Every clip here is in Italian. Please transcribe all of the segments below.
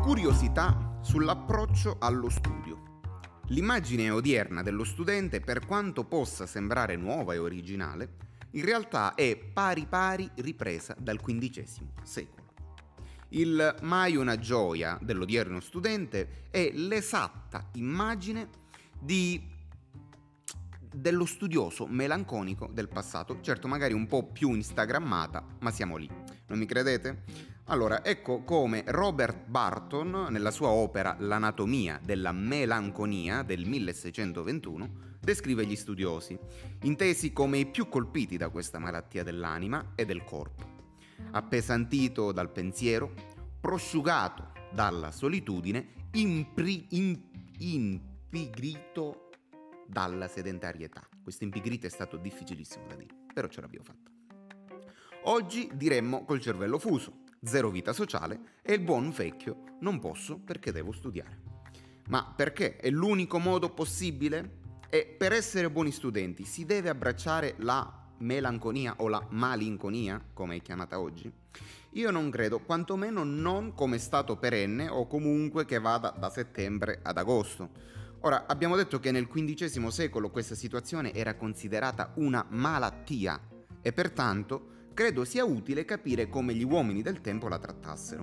Curiosità sull'approccio allo studio. L'immagine odierna dello studente, per quanto possa sembrare nuova e originale, in realtà è pari pari ripresa dal XV secolo. Il mai una gioia dell'odierno studente è l'esatta immagine dello studioso melanconico del passato, certo magari un po' più instagrammata, ma siamo lì. Non mi credete? Allora, ecco come Robert Barton, nella sua opera L'anatomia della melanconia del 1621, descrive gli studiosi, intesi come i più colpiti da questa malattia dell'anima e del corpo. Appesantito dal pensiero, prosciugato dalla solitudine, impigrito dalla sedentarietà. Questo impigrito è stato difficilissimo da dire, però ce l'abbiamo fatta. Oggi diremmo col cervello fuso, zero vita sociale e il buon vecchio non posso perché devo studiare. Ma perché? È l'unico modo possibile? E per essere buoni studenti si deve abbracciare la melanconia o la malinconia, come è chiamata oggi? Io non credo, quantomeno non come stato perenne o comunque che vada da settembre ad agosto. Ora, abbiamo detto che nel XV secolo questa situazione era considerata una malattia e pertanto credo sia utile capire come gli uomini del tempo la trattassero.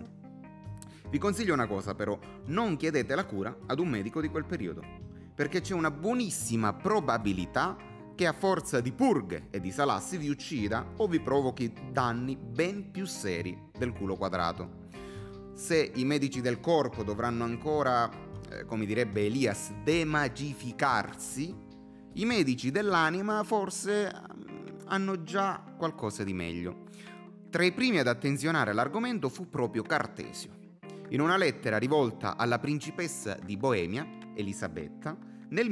Vi consiglio una cosa però, non chiedete la cura ad un medico di quel periodo, perché c'è una buonissima probabilità che a forza di purghe e di salassi vi uccida o vi provochi danni ben più seri del culo quadrato. Se i medici del corpo dovranno ancora, come direbbe Elias, demagificarsi, i medici dell'anima forse hanno già qualcosa di meglio. Tra i primi ad attenzionare l'argomento fu proprio Cartesio, in una lettera rivolta alla principessa di Boemia, Elisabetta, nel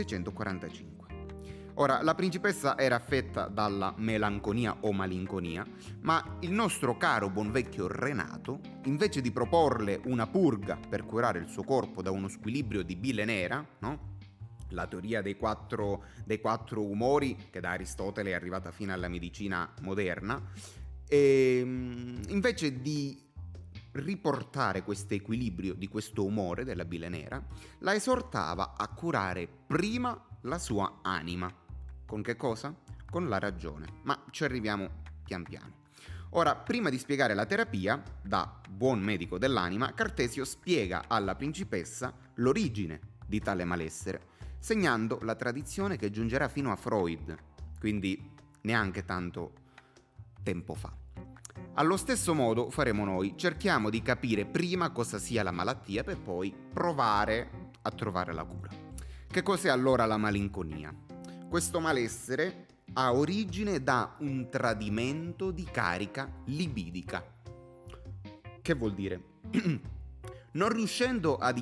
1645. Ora, la principessa era affetta dalla melanconia o malinconia, ma il nostro caro buon vecchio Renato, invece di proporle una purga per curare il suo corpo da uno squilibrio di bile nera, no? La teoria dei quattro umori che da Aristotele è arrivata fino alla medicina moderna, e invece di riportare questo equilibrio di questo umore della bile nera, la esortava a curare prima la sua anima. Con che cosa? Con la ragione, ma ci arriviamo pian piano. Ora, prima di spiegare la terapia, da buon medico dell'anima, Cartesio spiega alla principessa l'origine di tale malessere, segnando la tradizione che giungerà fino a Freud, quindi neanche tanto tempo fa. Allo stesso modo faremo noi, cerchiamo di capire prima cosa sia la malattia per poi provare a trovare la cura. Che cos'è allora la malinconia? Questo malessere ha origine da un tradimento di carica libidica. Che vuol dire? Non riuscendo ad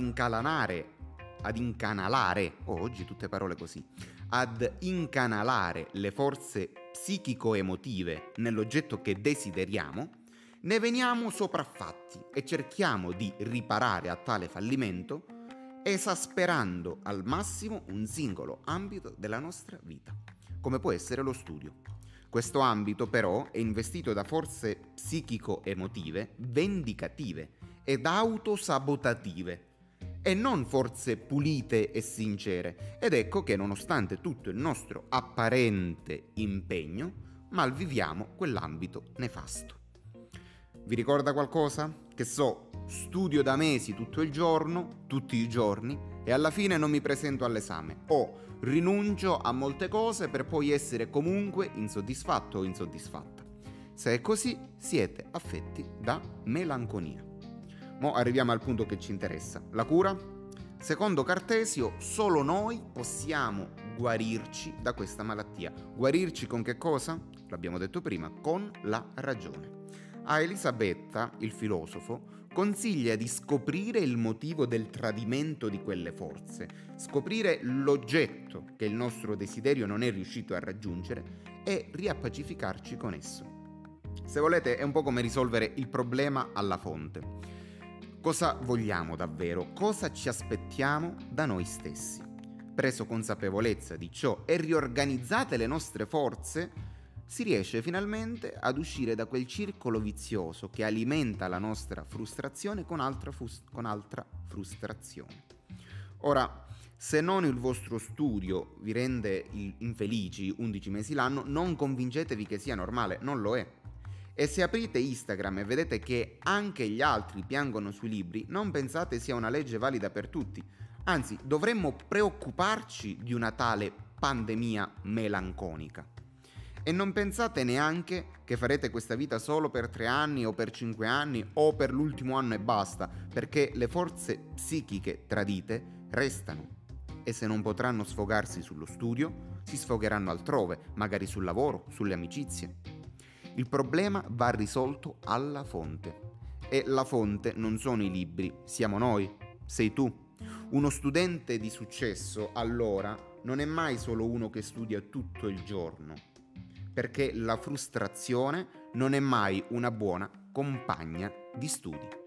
incanalare, oggi tutte parole così, ad incanalare le forze psichico-emotive nell'oggetto che desideriamo, ne veniamo sopraffatti e cerchiamo di riparare a tale fallimento esasperando al massimo un singolo ambito della nostra vita, come può essere lo studio. Questo ambito però è investito da forze psichico-emotive vendicative ed autosabotative, e non forze pulite e sincere, ed ecco che nonostante tutto il nostro apparente impegno, malviviamo quell'ambito nefasto. Vi ricorda qualcosa? Che so, studio da mesi tutto il giorno, tutti i giorni, e alla fine non mi presento all'esame, o rinuncio a molte cose per poi essere comunque insoddisfatto o insoddisfatta. Se è così, siete affetti da melanconia. Mo arriviamo al punto che ci interessa. La cura? Secondo Cartesio, solo noi possiamo guarirci da questa malattia. Guarirci con che cosa? L'abbiamo detto prima, con la ragione. A Elisabetta, il filosofo, consiglia di scoprire il motivo del tradimento di quelle forze, scoprire l'oggetto che il nostro desiderio non è riuscito a raggiungere e riappacificarci con esso. Se volete, è un po' come risolvere il problema alla fonte. Cosa vogliamo davvero? Cosa ci aspettiamo da noi stessi? Preso consapevolezza di ciò e riorganizzate le nostre forze, si riesce finalmente ad uscire da quel circolo vizioso che alimenta la nostra frustrazione con altra frustrazione. Ora, se non il vostro studio vi rende infelici 11 mesi l'anno, non convincetevi che sia normale, non lo è. E se aprite Instagram e vedete che anche gli altri piangono sui libri, non pensate sia una legge valida per tutti. Anzi, dovremmo preoccuparci di una tale pandemia melanconica. E non pensate neanche che farete questa vita solo per 3 anni o per 5 anni o per l'ultimo anno e basta, perché le forze psichiche tradite restano. E se non potranno sfogarsi sullo studio, si sfogheranno altrove, magari sul lavoro, sulle amicizie. Il problema va risolto alla fonte. E la fonte non sono i libri, siamo noi, sei tu. Uno studente di successo, allora, non è mai solo uno che studia tutto il giorno, perché la frustrazione non è mai una buona compagna di studi.